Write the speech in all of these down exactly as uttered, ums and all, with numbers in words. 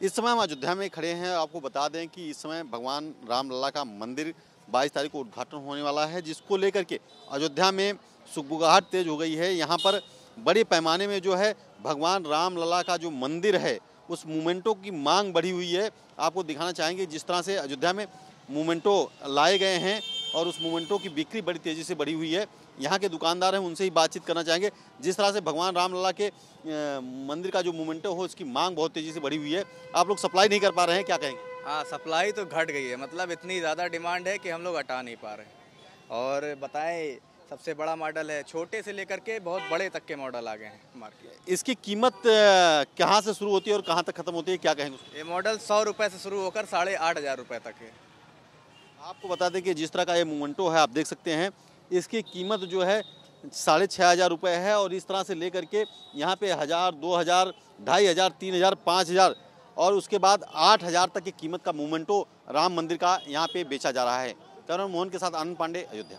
इस समय हम अयोध्या में खड़े हैं। आपको बता दें कि इस समय भगवान रामलला का मंदिर बाईस तारीख को उद्घाटन होने वाला है, जिसको लेकर के अयोध्या में सुगबुगाहट तेज हो गई है। यहाँ पर बड़े पैमाने में जो है भगवान रामलला का जो मंदिर है उस मोमेंटो की मांग बढ़ी हुई है। आपको दिखाना चाहेंगे जिस तरह से अयोध्या में मोमेंटो लाए गए हैं और उस मोमेंटो की बिक्री बड़ी तेज़ी से बढ़ी हुई है। यहाँ के दुकानदार हैं, उनसे ही बातचीत करना चाहेंगे। जिस तरह से भगवान रामलला के मंदिर का जो मोमेंटो हो उसकी मांग बहुत तेज़ी से बढ़ी हुई है। आप लोग सप्लाई नहीं कर पा रहे हैं, क्या कहेंगे? हाँ, सप्लाई तो घट गई है, मतलब इतनी ज़्यादा डिमांड है कि हम लोग हटा नहीं पा रहे। और बताएं, सबसे बड़ा मॉडल है, छोटे से लेकर के बहुत बड़े तक के मॉडल आ गए हैं मार्केट। इसकी कीमत कहाँ से शुरू होती है और कहाँ तक खत्म होती है, क्या कहेंगे? ये मॉडल सौ रुपये से शुरू होकर साढ़े आठ हज़ार रुपये तक है। आपको बता दें कि जिस तरह का ये मोमेंटो है, आप देख सकते हैं, इसकी कीमत जो है साढ़े छः हज़ार रुपये है। और इस तरह से लेकर के यहाँ पे हज़ार, दो हज़ार, ढाई हज़ार, तीन हज़ार, पाँच हज़ार और उसके बाद आठ हज़ार तक की कीमत का मोमेंटो राम मंदिर का यहाँ पे बेचा जा रहा है। करण मोहन के साथ आनंद पांडे, अयोध्या।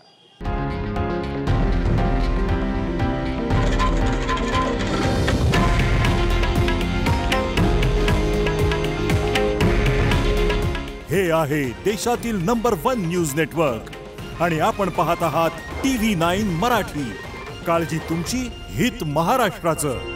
हे आहे देशातील नंबर वन न्यूज नेटवर्क आणि आपण पाहत आहात टीव्ही नाईन मराठी। काळजी तुमची, हित महाराष्ट्राचं।